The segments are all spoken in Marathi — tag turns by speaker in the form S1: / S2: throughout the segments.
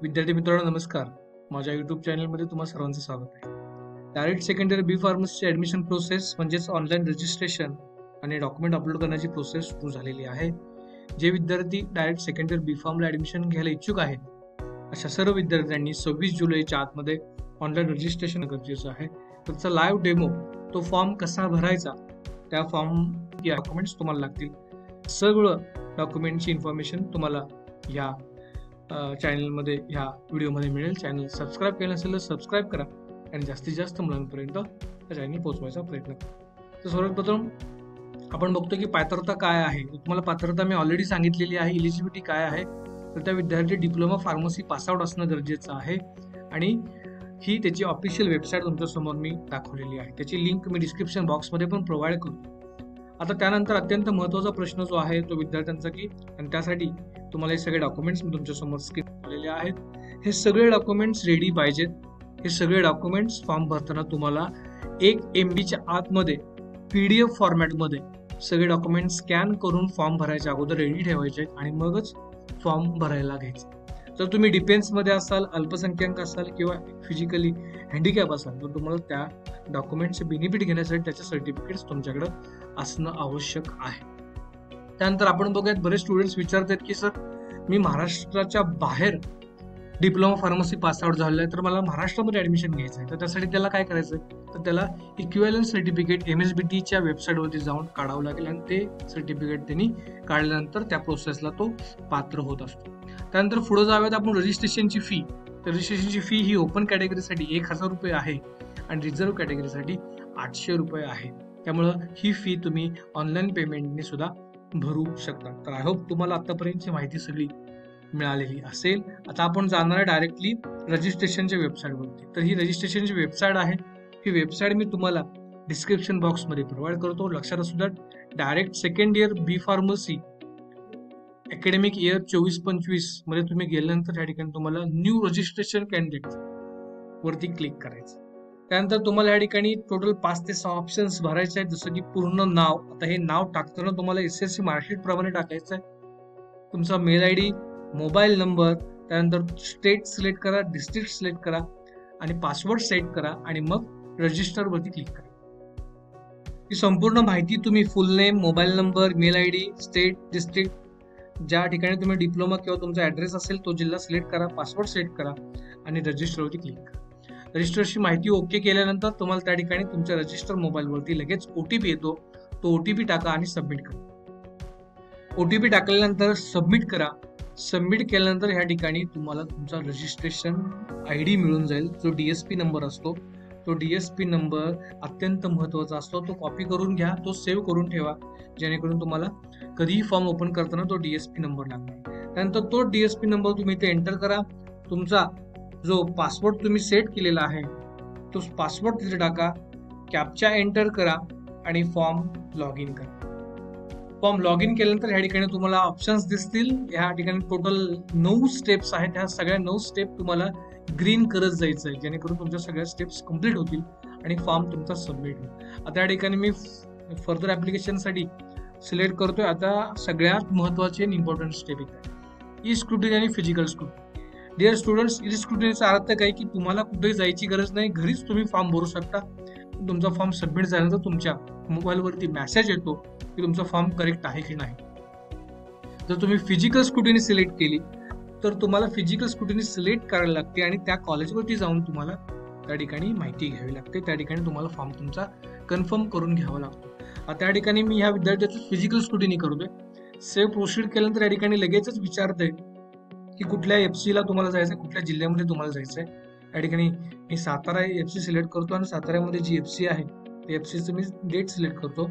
S1: विद्यार्थी मित्रांनो नमस्कार. माझ्या युट्यूब चॅनलमध्ये तुम्हा सर्वांचं स्वागत आहे. डायरेक्ट सेकंड इयर बी फार्मसीची ऍडमिशन प्रोसेस म्हणजेच ऑनलाईन रजिस्ट्रेशन आणि डॉक्युमेंट अपलोड करण्याची प्रोसेस सुरू झालेली आहे. जे विद्यार्थी डायरेक्ट सेकंड इयर बी फार्मला ऍडमिशन घ्यायला इच्छुक आहेत अशा सर्व विद्यार्थ्यांनी 26 जुलैच्या आतमध्ये ऑनलाईन रजिस्ट्रेशन गरजेचं आहे. त्याचा लाईव्ह डेमो, तो फॉर्म कसा भरायचा, त्या फॉर्म डॉक्युमेंट्स तुम्हाला लागतील. सगळं डॉक्युमेंटची इन्फॉर्मेशन तुम्हाला या चॅनलमध्ये ह्या व्हिडिओमध्ये मिळेल. चॅनल सबस्क्राईब केलं नसेल तर सबस्क्राईब करा आणि जास्तीत जास्त मुलांपर्यंत त्या चॅनल पोहोचवायचा प्रयत्न करा. तर सर्वप्रथम आपण बघतो की पात्रता काय आहे. तुम्हाला पात्रता मी ऑलरेडी सांगितलेली आहे. इलिजिबिलिटी काय आहे तर त्या विद्यार्थी डिप्लोमा फार्मसी पासआउट असणं गरजेचं आहे आणि ही त्याची ऑफिशियल वेबसाईट तुमच्यासमोर मी दाखवलेली आहे. त्याची लिंक मी डिस्क्रिप्शन बॉक्समध्ये पण प्रोव्हाइड करतो. आता त्यानंतर अत्यंत महत्त्वाचा प्रश्न जो आहे तो विद्यार्थ्यांचा की, आणि त्यासाठी तुम्हाला हे सगळे डॉक्युमेंट्स मी तुमच्यासमोर स्क्रीन केलेले आहेत. हे सगळे डॉक्युमेंट्स रेडी पाहिजेत. हे सगळे डॉक्युमेंट्स फॉर्म भरताना तुम्हाला 1 MB च्या आतमध्ये PDF फॉर्मॅटमध्ये सगळे डॉक्युमेंट्स स्कॅन करून फॉर्म भरायच्या अगोदर रेडी ठेवायचे आणि मगच फॉर्म भरायला घ्यायचे. जर तुम्ही डिफेन्समध्ये असाल, अल्पसंख्याक असाल किंवा फिजिकली हँडिकॅप असाल तर तुम्हाला त्या डॉक्युमेंटचे बेनिफिट घेण्यासाठी त्याचे सर्टिफिकेट्स तुमच्याकडे असणं आवश्यक आहे. त्यानंतर आपण बघूयात, बरेच स्टुडंट्स विचारतात की सर मी महाराष्ट्राच्या बाहेर डिप्लोमा फार्मसी पास आउट झालेला आहे तर मला महाराष्ट्रामध्ये ऍडमिशन घ्यायचं आहे. तर त्यासाठी त्याला काय करायचं तर त्याला इक्विव्हॅलंट सर्टिफिकेट MSBTच्या वेबसाईटवरती जाऊन काढावं लागेल आणि ते सर्टिफिकेट त्यांनी काढल्यानंतर त्या प्रोसेसला तो पात्र होत असतो. त्यानंतर पुढे जाऊयात आपण रजिस्ट्रेशनची फी. तर रजिस्ट्रेशनची फी ही ओपन कॅटेगरीसाठी 1000 रुपये आहे आणि रिझर्व्ह कॅटेगरीसाठी 800 रुपये आहे. त्यामुळं ही फी तुम्ही ऑनलाईन पेमेंटने सुद्धा भरू शकता. तर आय होप तुम्हाला आतापर्यंतची माहिती सगळी मिळालेली असेल. आता आपण जाणार आहे डायरेक्टली रजिस्ट्रेशनच्या वेबसाईटवरती. तर ही रजिस्ट्रेशनची वेबसाईट आहे. ही वेबसाईट मी तुम्हाला डिस्क्रिप्शन बॉक्समध्ये प्रोव्हाइड करतो. लक्षात असू द्या, direct second year B pharmacy academic year 24-25 मध्ये तुम्ही गेल्यानंतर या ठिकाणी तुम्हाला न्यू रजिस्ट्रेशन कॅन्डिडेट वरती क्लिक करायचं. त्यानंतर तुम्हाला या ठिकाणी टोटल 5 ते 6 ऑप्शन्स भरायचे आहेत. जसं की पूर्ण नाव. आता हे नाव टाकताना तुम्हाला SSC मार्कशीट प्रमाणे टाकायचं आहे. तुमचा मेल ID, मोबाईल नंबर, त्यानंतर स्टेट सिलेक्ट करा, डिस्ट्रिक्ट सिलेक्ट करा आणि पासवर्ड सेट करा आणि मग रजिस्टर वरती क्लिक करा. ही संपूर्ण माहिती तुम्ही full name, mobile number, mail ID, state, district, ज्या ठिकाणी तुम्ही डिप्लोमा किंवा तुमचा ऍड्रेस असेल तो जिल्हा सिलेक्ट करा, पासवर्ड सेट करा आणि रजिस्टरवरती क्लिक करा. रजिस्टरची माहिती ओके केल्यानंतर तुम्हाला त्या ठिकाणी तुमच्या रजिस्टर मोबाईलवरती लगेच OTP येतो. तो OTP टाका आणि सबमिट करा. OTP टाकल्यानंतर सबमिट करा. सबमिट केल्यानंतर ह्या ठिकाणी तुम्हाला तुमचा रजिस्ट्रेशन ID मिळून जाईल. जो DSP नंबर असतो तो DSP नंबर अत्यंत महत्वाचा असतो. तो कॉपी करून घ्या, तो सेव्ह करून ठेवा, जेणेकरून तुम्हाला कधीही फॉर्म ओपन करताना तो DSP नंबर लागणार. त्यानंतर तो DSP नंबर तुम्ही इथे एंटर करा. तुमचा जो पासवर्ड तुम्ही सेट केलेला आहे तो पासवर्ड तिथे टाका, कॅप्चा एंटर करा आणि फॉर्म लॉग इन करा. फॉर्म लॉग इन केल्यानंतर ह्या ठिकाणी तुम्हाला ऑप्शन्स दिसतील. ह्या ठिकाणी टोटल 9 स्टेप्स आहेत. ह्या सगळ्या 9 स्टेप तुम्हाला ग्रीन करत जायचं आहे, जेणेकरून तुमच्या सगळ्या स्टेप्स कम्प्लीट होतील आणि फॉर्म तुमचा सबमिट होईल. आता या ठिकाणी मी फर्दर ऍप्लिकेशनसाठी सिलेक्ट करतोय. आता सगळ्यात महत्वाची आणि इम्पॉर्टंट स्टेप आहे ई स्क्रुटिनी आणि physical scrutiny. Dear students, e स्क्रुटिनीचा अर्थ काय की तुम्हाला कुठेही जायची गरज नाही, घरीच तुम्ही फॉर्म भरू शकता. तुमचा फॉर्म सबमिट झाल्यानंतर तुमच्या मोबाईलवरती मेसेज येतो की तुमचा फॉर्म करेक्ट आहे की नाही. जर तुम्ही फिजिकल स्क्रुटिनी सिलेक्ट केली तर तुम्हाला फिजिकल स्क्रुटिनी सिलेक्ट करायला लागते आणि त्या कॉलेजवरती जाऊन तुम्हाला त्या ठिकाणी माहिती घ्यावी लागते. त्या ठिकाणी तुम्हाला फॉर्म तुमचा कन्फर्म करून घ्यावा लागतो. आता त्या ठिकाणी मी ह्या विद्यार्थ्याची फिजिकल स्क्रुटिनी करतोय. सेव्ह प्रोसीड केल्यानंतर या ठिकाणी लगेचच विचारतंय की कुठल्या FC ला तुम्हाला जायचंय, कुठल्या जिल्ह्यामध्ये तुम्हाला जायचंय. या ठिकाणी मी सातारा FC सिलेक्ट करतो आणि साताऱ्यामध्ये जी FC आहे त्या FCचं मी डेट सिलेक्ट करतो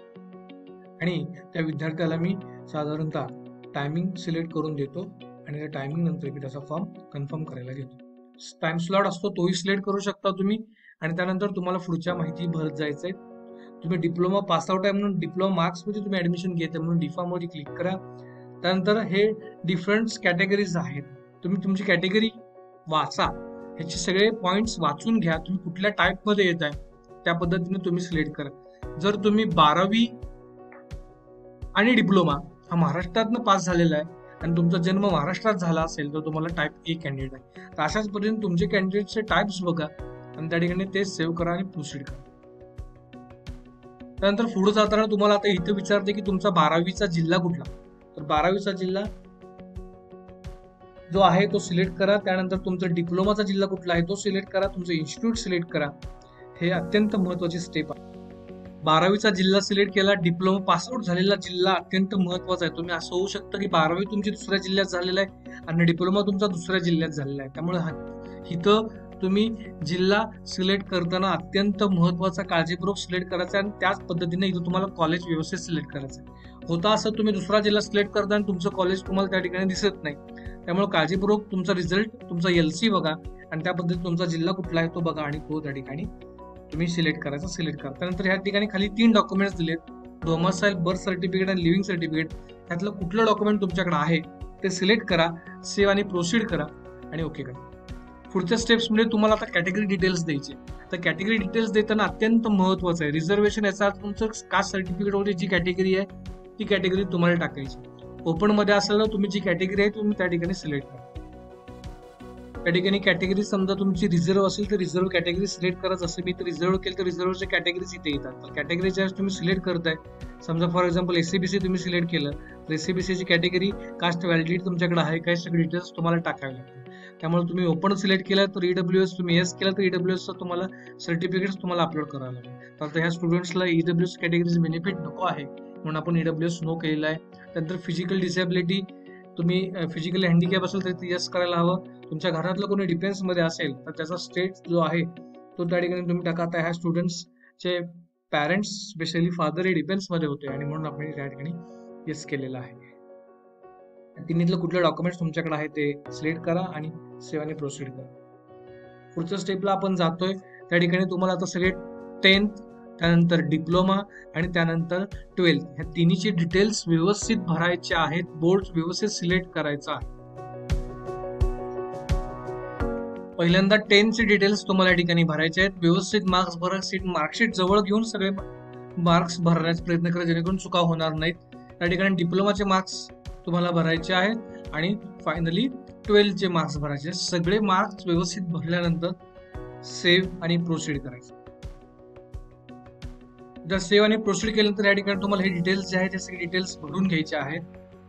S1: आणि त्या विद्यार्थ्याला मी साधारणतः टायमिंग सिलेक्ट करून देतो आणि त्या टायमिंग नंतर मी त्याचा फॉर्म कन्फर्म करायला घेतो. टाइम स्लॉट असतो तोही सिलेक्ट करू शकता तुम्ही आणि त्यानंतर तुम्हाला पुढच्या माहिती भरत जायचंय. तुम्ही डिप्लोमा पास आउट आहे म्हणून डिप्लोमा मार्क्स मध्ये तुम्ही ऍडमिशन घेते म्हणून डिफॉर्म मध्ये क्लिक करा. त्यानंतर हे डिफरंट कॅटेगरीज आहेत. तुम्ही तुमची कॅटेगरी वाचा, ह्याचे सगळे पॉइंट्स वाचून घ्या. तुम्ही कुठल्या टाईप मध्ये येत आहे त्या पद्धतीने तुम्ही सिलेक्ट करा. जर तुम्ही 12वी आणि डिप्लोमा हा महाराष्ट्रातनं पास झालेला आहे आणि तुमचा जन्म महाराष्ट्रात झाला असेल तर तुम्हाला टाईप ए कॅन्डिडेट आहे. तर अशाच पद्धतीने तुमचे कॅन्डिडेटचे टाइप्स बघा आणि त्या ठिकाणी ते सेव्ह करा आणि प्रोसीड करा. त्यानंतर पुढे जाताना तुम्हाला आता इथे विचारते की तुमचा 12वीचा जिल्हा कुठला. तर 12वीचा जिल्हा जो आहे तो सिलेक्ट करा. त्यानंतर तुमचा डिप्लोमाचा जिल्हा कुठला आहे तो सिलेक्ट करा. तुमचं इन्स्टिट्यूट सिलेक्ट करा. हे अत्यंत महत्वाची स्टेप आहे. 12वीचा जिल्हा सिलेक्ट केला, डिप्लोमा पासआउट झालेला जिल्हा अत्यंत महत्वाचा आहे. तुम्ही असं होऊ शकतं की 12वी तुमची दुसऱ्या जिल्ह्यात झालेला आहे आणि डिप्लोमा तुमचा दुसऱ्या जिल्ह्यात झालेला आहे. त्यामुळे इथं तुम्ही जिल्हा सिलेक्ट करताना अत्यंत महत्वाचा काळजीपूर्वक सिलेक्ट करायचा आणि त्याच पद्धतीने इथं तुम्हाला कॉलेज व्यवस्थित सिलेक्ट करायचं आहे. होता असं तुम्ही दुसरा जिल्हा सिलेक्ट करता आणि तुमचं कॉलेज तुम्हाला त्या ठिकाणी दिसत नाही. त्यामुळे काळजीपूर्वक तुमचा रिझल्ट, तुमचा LC बघा आणि त्या पद्धतीने तुमचा जिल्हा कुठला आहे तो बघा आणि तो त्या ठिकाणी तुम्ही सिलेक्ट करायचा, सिलेक्ट करा. त्यानंतर ह्या ठिकाणी खाली 3 डॉक्युमेंट्स दिलेत, डोमासाईल, बर्थ सर्टिफिकेट आणि लिव्हिंग सर्टिफिकेट. त्यातलं कुठलं डॉक्युमेंट तुमच्याकडे आहे ते सिलेक्ट करा, सेव्ह आणि प्रोसीड करा आणि ओके करा. पुढच्या स्टेप्स मध्ये तुम्हाला आता कॅटेगरी डिटेल्स द्यायचे. तर कॅटेगरी डिटेल्स देताना अत्यंत महत्वाचं आहे रिझर्वेशन. याचा तुमचं कास्ट सर्टिफिकेट वगैरे जी कॅटेगरी आहे ती कॅटेगरी तुम्हाला टाकायची. ओपन मध्ये असेल तर तुम्ही जी कॅटेगरी आहे तुम्ही त्या ठिकाणी सिलेक्ट करा. त्या ठिकाणी कॅटेगरी समजा तुमची रिझर्व असेल तर रिझर्व कॅटेगरी सिलेक्ट करा. जसं मी रिझर्व केलं तर रिझर्वच्या कॅटेगरीज इथे येतात. तर कॅटेगरी ज्या तुम्ही सिलेक्ट करताय, समजा फॉर एक्झाम्पल SCBC तुम्ही सिलेक्ट केलं तर SCBCची कॅटेगरी, कास्ट व्हॅलिडिटी तुमच्याकडे आहे काय, सगळे डिटेल्स तुम्हाला टाकावे लागतील. त्यामुळे तुम्ही ओपन सिलेक्ट केलं तर EWS, तुम्ही येस केलं तर EWS तुम्हाला सर्टिफिकेट्स तुम्हाला अपलोड करावं लागेल. तर ह्या स्टुडंट्सला EWS कॅटेगरीज बेनिफिट नको आहे म्हणून आपण EWS नो केलेला आहे. त्यानंतर फिजिकल डिसेबिलिटी, तुम्ही फिजिकली हँडिकॅप असेल तर येस करायला हवं. तुमच्या घरातलं कोणी डिफेन्स मध्ये असेल तर त्याचा स्टेट जो आहे तो त्या ठिकाणी तुम्ही टाका. आता ह्या स्टुडंट्सचे पॅरेंट्स स्पेशली फादर हे डिफेन्स मध्ये होते आणि म्हणून आपण त्या ठिकाणी येस केलेलं आहे. तिन्हीतलं कुठलं डॉक्युमेंट्स तुमच्याकडे आहे ते सिलेक्ट करा आणि सेव्ह आणि प्रोसीड करा. पुढच्या स्टेपला आपण जातोय. त्या ठिकाणी तुम्हाला आता सगळे 10th, त्यानंतर डिप्लोमा आणि त्यानंतर 12th ह्या तिन्हीचे डिटेल्स व्यवस्थित भरायचे आहेत. बोर्ड व्यवस्थित सिलेक्ट करायचा आहे. पहिल्यांदा 10th चे डिटेल्स तुम्हाला या ठिकाणी भरायचे आहेत. व्यवस्थित मार्क्स भरा. मार्कशीट जवळ घेऊन सगळे मार्क्स भरण्याचा प्रयत्न करा जेणेकरून चुका होणार नाहीत. त्या ठिकाणी डिप्लोमाचे मार्क्स तुम्हाला भरायचे आहेत आणि फायनली 12th मार्क्स भरायचे. सगळे मार्क्स व्यवस्थित भरल्यानंतर सेव्ह आणि प्रोसीड करायचं. जर सेव्ह आणि प्रोसीड केल्यानंतर या ठिकाणी तुम्हाला हे डिटेल्स जे आहेत ते सगळे डिटेल्स भरून घ्यायचे आहेत.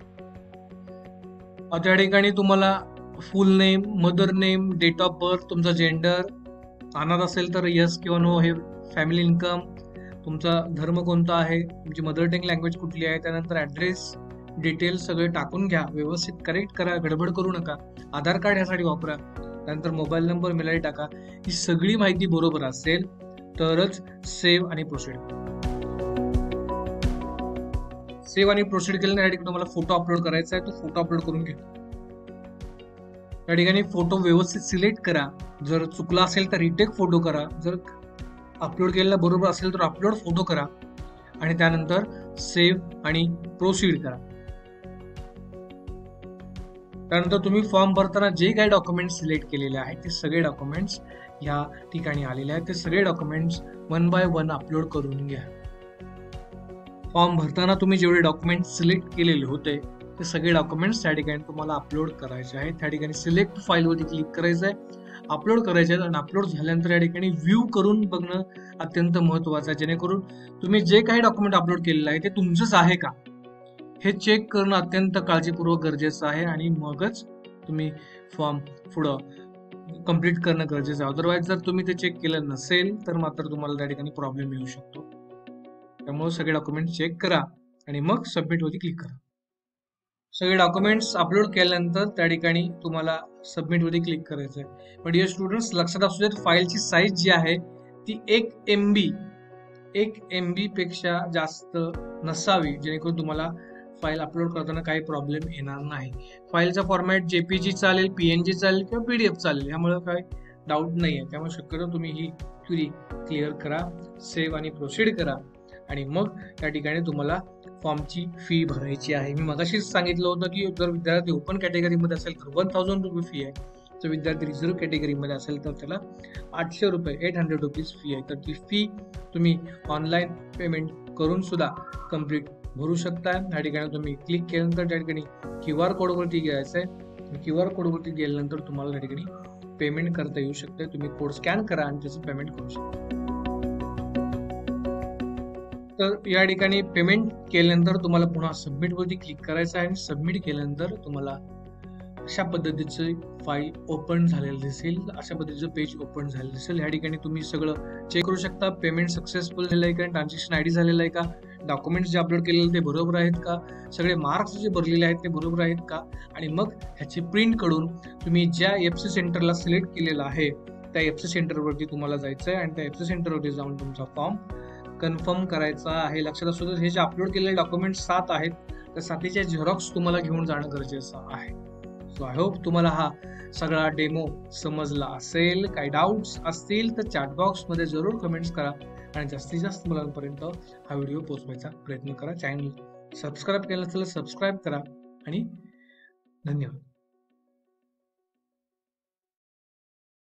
S1: त्या ठिकाणी तुम्हाला full name, mother name, date of birth, तुमचा जेंडर, अनाथ असेल तर यस किंवा नो, हे फॅमिली इन्कम, तुमचा धर्म कोणता आहे, तुमची मदर टंग लँग्वेज कुठली आहे, त्यानंतर ऍड्रेस डिटेल्स सगळे टाकून घ्या. व्यवस्थित करेक्ट करा, गडबड करू नका. आधार कार्ड यासाठी वापरा. त्यानंतर मोबाईल नंबर, मेल आयडी टाका. ही सगळी माहिती बरोबर असेल तरच सेव्ह आणि प्रोसीड. सेव्ह आणि प्रोसीड केल्यानंतर तुम्हाला फोटो अपलोड करायचा आहे. तो फोटो अपलोड करून घ्या. त्या ठिकाणी फोटो व्यवस्थित सिलेक्ट करा. जर चुकला असेल तर रिटेक फोटो करा. जर अपलोड केलेला बरोबर असेल तर अपलोड फोटो करा आणि त्यानंतर सेव्ह आणि प्रोसीड करा. त्यानंतर तुम्ही फॉर्म भरताना जे काही डॉक्युमेंट्स सिलेक्ट केलेले आहेत ते सगळे डॉक्युमेंट्स या ठिकाणी आलेले आहेत. ते सगळे डॉक्युमेंट्स 1 by 1 अपलोड करून घ्या. फॉर्म भरताना तुम्ही जेवढे डॉक्युमेंट्स सिलेक्ट केलेले होते ते सगळे डॉक्युमेंट्स त्या ठिकाणी तुम्हाला अपलोड करायचे आहेत. त्या ठिकाणी सिलेक्ट फाईलवरती क्लिक करायचं आहे, अपलोड करायचे आहेत आणि अपलोड झाल्यानंतर या ठिकाणी व्ह्यू करून बघणं अत्यंत महत्वाचं आहे. जेणेकरून तुम्ही जे काही डॉक्युमेंट अपलोड केलेलं आहे ते तुमचंच आहे का हे चेक करणं अत्यंत काळजीपूर्वक गरजेचं आहे आणि मगच तुम्ही फॉर्म पुढं कम्प्लीट करणं गरजेचं आहे. अदरवाईज जर तुम्ही ते चेक केलं नसेल तर मात्र तुम्हाला त्या ठिकाणी प्रॉब्लेम येऊ शकतो. त्यामुळे सगळे डॉक्युमेंट चेक करा आणि मग सबमिट वरती क्लिक करा. सगळे डॉक्युमेंट्स अपलोड केल्यानंतर त्या ठिकाणी तुम्हाला सबमिट वरती क्लिक करायचं आहे. पण डिअर स्टुडंट्स लक्षात असू देत फाईलची साईज जी आहे ती 1 MB पेक्षा जास्त नसावी जेणेकरून तुम्हाला फाईल अपलोड करताना काही प्रॉब्लेम येणार नाही. फाईलचा फॉर्मॅट JPG चालेल, PNG चालेल किंवा PDF चालेल, यामुळे काही डाऊट नाही आहे. त्यामुळे शक्यतो तुम्ही ही क्वेरी क्लिअर करा, सेव्ह आणि प्रोसीड करा आणि मग त्या ठिकाणी तुम्हाला फॉर्मची फी भरायची आहे. मी मगाशीच सांगितलं होतं की जर विद्यार्थी ओपन कॅटेगरीमध्ये असेल तर 1000 रुपये फी आहे. जर विद्यार्थी रिझर्व्ह कॅटेगरीमध्ये असेल तर त्याला 800 रुपये 800 रुपीज फी आहे. तर ती फी तुम्ही ऑनलाईन पेमेंट करून सुद्धा कम्प्लीट भरू शकता. या ठिकाणी तुम्ही क्लिक केल्यानंतर त्या ठिकाणी QR कोडवरती घ्यायचं आहे. QR कोडवरती गेल्यानंतर तुम्हाला त्या ठिकाणी पेमेंट करता येऊ शकते. तुम्ही कोड स्कॅन करा आणि त्याचं पेमेंट करू शकता. तर या ठिकाणी पेमेंट केल्यानंतर तुम्हाला पुन्हा सबमिट वरती क्लिक करायचं आहे आणि सबमिट केल्यानंतर तुम्हाला अशा पद्धतीचे फाईल ओपन झालेलं दिसेल. अशा पद्धतीचं पेज ओपन झालेलं दिसेल. या ठिकाणी तुम्ही सगळं चेक करू शकता. पेमेंट सक्सेसफुल झालं आहे का, ट्रान्झॅक्शन ID झालेलं आहे का, डॉक्युमेंट्स जे अपलोड केलेले ते बरोबर आहेत का, सगळे मार्क्स जे भरलेले आहेत ते बरोबर आहेत का, आणि मग ह्याची प्रिंट काढून तुम्ही ज्या FC सेंटरला सिलेक्ट केलेलं आहे त्या FC सेंटरवरती तुम्हाला जायचं आहे आणि त्या FC सेंटरवरती जाऊन तुमचा फॉर्म कन्फर्म करायचा आहे. लक्षात असू दे, हे जे अपलोड केलेले डॉक्युमेंट्स 7 आहेत त्या 7च्या झेरॉक्स तुम्हाला घेऊन जाणं गरजेचं आहे. सो आय होप तुम्हाला हा सगळा डेमो समजला असेल. काही डाऊट्स असतील तर चॅट बॉक्समध्ये जरूर कमेंट्स करा आणि जास्तीत जास्त मुलांपर्यंत हा व्हिडिओ पोहोचवायचा प्रयत्न करा. चॅनल सबस्क्राईब केलं असेल सबस्क्राईब करा आणि धन्यवाद.